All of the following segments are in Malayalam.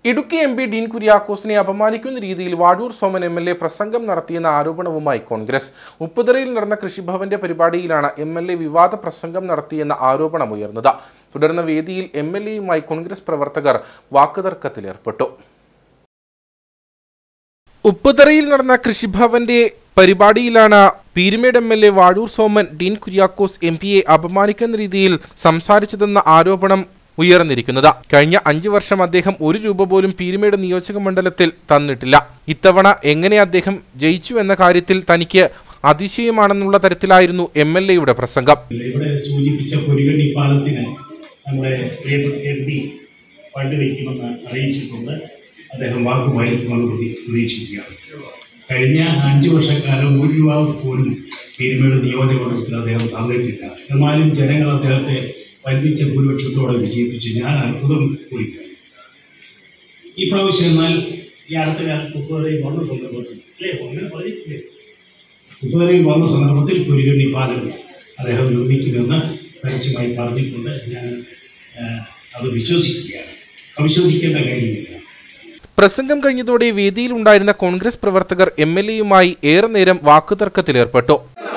ഇടുക്കി എം പി ഡീൻ കുര്യാക്കോസിനെ അപമാനിക്കുന്ന രീതിയിൽ വാഴൂർ സോമൻ എം.എൽ.എ പ്രസംഗം നടത്തിയെന്ന ആരോപണവുമായി കോൺഗ്രസ്. ഉപ്പുതറയിൽ നടന്ന കൃഷിഭവന്റെ പരിപാടിയിലാണ് എം.എൽ.എ വിവാദ പ്രസംഗം നടത്തിയെന്ന ആരോപണമുയർന്നത്. തുടർന്ന് വേദിയിൽ എം.എൽ.എയുമായി കോൺഗ്രസ് പ്രവർത്തകർ വാക്കുതർക്കത്തിലേർപ്പെട്ടു. ഉപ്പുതറയിൽ നടന്ന കൃഷിഭവന്റെ പരിപാടിയിലാണ് പീരുമേട് എം.എൽ.എ വാഴൂർ സോമൻ ഡീൻ കുര്യാക്കോസ് എം.പിയെ അപമാനിക്കുന്ന രീതിയിൽ സംസാരിച്ചതെന്ന ആരോപണം ഉയർന്നിരിക്കുന്നത്. കഴിഞ്ഞ 5 വർഷം അദ്ദേഹം 1 രൂപ പോലും പീരുമേട് നിയോജക മണ്ഡലത്തിൽ തന്നിട്ടില്ല. ഇത്തവണ എങ്ങനെ അദ്ദേഹം ജയിച്ചു എന്ന കാര്യത്തിൽ തനിക്ക് അതിശയമാണെന്നുള്ള തരത്തിലായിരുന്നു എം.എൽ.എയുടെ പ്രസംഗം. ഇവിടെ സൂചിപ്പിച്ച പൊരികണ്ണി പാലത്തിന് നമ്മുടെ ഫണ്ട് വയ്ക്കുമെന്ന് അറിയിച്ചിട്ടുണ്ട്. അദ്ദേഹം വാക്കുപാലിക്കുമെന്ന് പ്രതീക്ഷിക്കുകയാണ്. കഴിഞ്ഞ 5 വർഷക്കാലം 1 രൂപ പോലും പീരുമേട് നിയോജകമണ്ഡലത്തിൽ അദ്ദേഹം തന്നിട്ടില്ല. എന്നാലും ജനങ്ങൾ അദ്ദേഹത്തെ വൻപിച്ച ഭൂരിപക്ഷത്തോടെ വിജയിപ്പിച്ചു. ഞാൻ അത്ഭുതം കൂടിപ്പോയി. ഈ പ്രാവശ്യം എന്നാൽ ഈ അടുത്ത കാലത്ത് ഉപ്പുതറയിൽ വന്ന സന്ദർഭത്തിൽ പൊരികണ്ണി പാലം അദ്ദേഹം നിർമ്മിക്കുമെന്ന് പരസ്യമായി പറഞ്ഞിട്ടുണ്ട്. ഞാൻ അത് വിശ്വസിക്കുകയാണ്. അവിശ്വസിക്കേണ്ട കാര്യമില്ല. പ്രസംഗം കഴിഞ്ഞതോടെ വേദിയിലുണ്ടായിരുന്ന കോൺഗ്രസ് പ്രവർത്തകർ എം.എൽ.എയുമായി ഏറെ നേരം വാക്കുതർക്കത്തിലേർപ്പെട്ടു.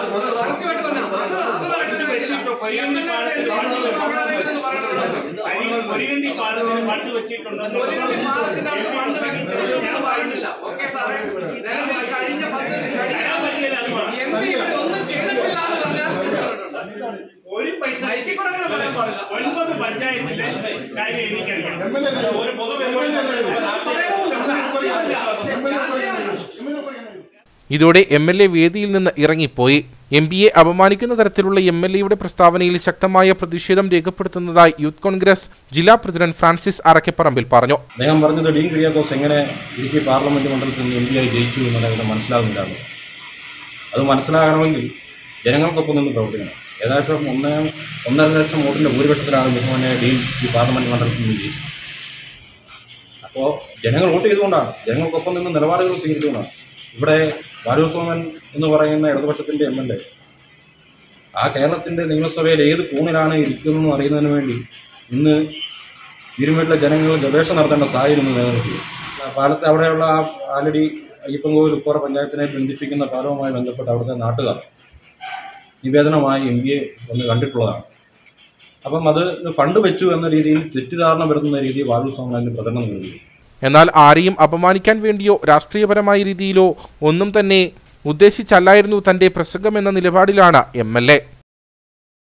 ഇതോടെ എം.എൽ.എ വേദിയിൽ നിന്ന് ഇറങ്ങിപ്പോയി. എം.പിയെ അപമാനിക്കുന്ന തരത്തിലുള്ള എം.എൽ.എയുടെ പ്രസ്താവനയിൽ ശക്തമായ പ്രതിഷേധം രേഖപ്പെടുത്തുന്നതായി യൂത്ത് കോൺഗ്രസ് ജില്ലാ പ്രസിഡന്റ് ഫ്രാൻസിസ് അറക്കപ്പറമ്പിൽ പറഞ്ഞു. അദ്ദേഹം പറഞ്ഞത് ഡീൻ കുര്യാക്കോസ് എങ്ങനെ ഇടുക്കി പാർലമെന്റ് മണ്ഡലത്തിൽ നിന്ന് എം.പി ആയി ജയിച്ചു എന്നുള്ളത് മനസ്സിലാകുന്നില്ല. അത് മനസ്സിലാകണമെങ്കിൽ ജനങ്ങൾക്കൊപ്പം നിന്ന് പ്രവർത്തിക്കണം. ഏകദേശം 1.5 ലക്ഷം വോട്ടിന്റെ ഭൂരിപക്ഷത്തിലാണ് ബഹുമാനെ ഡീൻ ഈ പാർലമെന്റ് മണ്ഡലത്തിൽ നിന്ന് ജയിച്ചത്. അപ്പോൾ ജനങ്ങൾ വോട്ട് ചെയ്തുകൊണ്ടാണ്, ജനങ്ങൾക്കൊപ്പം നിന്ന് നിലപാടുകൾ സ്വീകരിച്ചുകൊണ്ടാണ്. ഇവിടെ വാഴൂർ സോമൻ എന്ന് പറയുന്ന ഇടതുപക്ഷത്തിന്റെ എം.എൽ.എ ആ കേരളത്തിന്റെ നിയമസഭയിൽ ഏത് കോണിലാണ് ഇരിക്കുന്നതെന്ന് അറിയുന്നതിന് വേണ്ടി ഇന്ന് പീരുമേട്ടിലെ ജനങ്ങൾ ഗവേഷണം നടത്തേണ്ട സാഹചര്യം നിലനിൽക്കുക. പാലത്തെ അവിടെയുള്ള ആലടി അയ്യപ്പൻകോവിൽ ഉപ്പുറ പഞ്ചായത്തിനെ ബന്ധിപ്പിക്കുന്ന പാലവുമായി ബന്ധപ്പെട്ട് അവിടുത്തെ നാട്ടുകാർ നിവേദനമായി എം.പിയെ വന്ന് കണ്ടിട്ടുള്ളതാണ്. അപ്പം അത് ഫണ്ട് വെച്ചു എന്ന രീതിയിൽ തെറ്റിദ്ധാരണ വരുത്തുന്ന രീതിയിൽ വാഴൂർ സോമൻ അതിന് പ്രകടനം നൽകി. എന്നാൽ ആരെയും അപമാനിക്കാൻ വേണ്ടിയോ രാഷ്ട്രീയപരമായ രീതിയിലോ ഒന്നും തന്നെ ഉദ്ദേശിച്ചല്ലായിരുന്നു തന്റെ പ്രസംഗമെന്ന നിലപാടിലാണ് എം.എൽ.എ.